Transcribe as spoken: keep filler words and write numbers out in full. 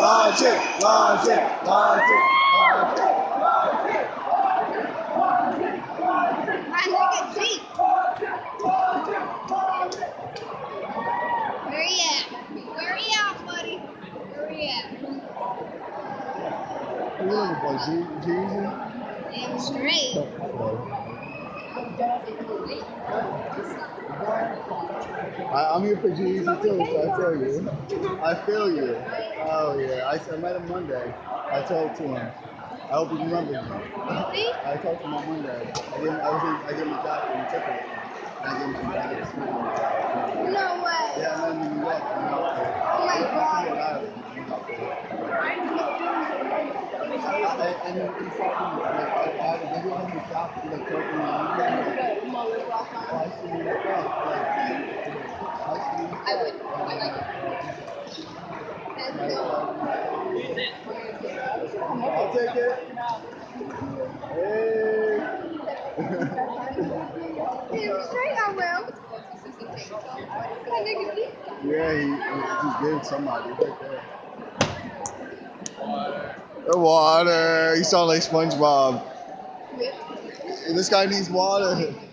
logic, logic, logic, logic. Man, look at Zeke. Where he at? Where he at, buddy? Where he at? Who you looking for? G- Jeezy? Damn straight. I, I'm here for Jeezy too, so I feel you. I feel you. Oh yeah, I, I met him Monday. I talked to him. I hope he remembers me. Really? I talked to him on Monday. I gave him, I was in, I gave him a jacket and he took it. And I gave him some jackets too. No way. Yeah, I met him in New York. And Oh my God. Rhode Island. And, and he saw me, like, I, I had a video of him in the shop, he like talking to me. Like, oh, I see you in the front. Like, I see you in the front. I would. I like it. I'll take it. Hey. Damn straight I will. That nigga deep. Yeah, he, he just gave somebody right there. The water. You sound like SpongeBob. This guy needs water.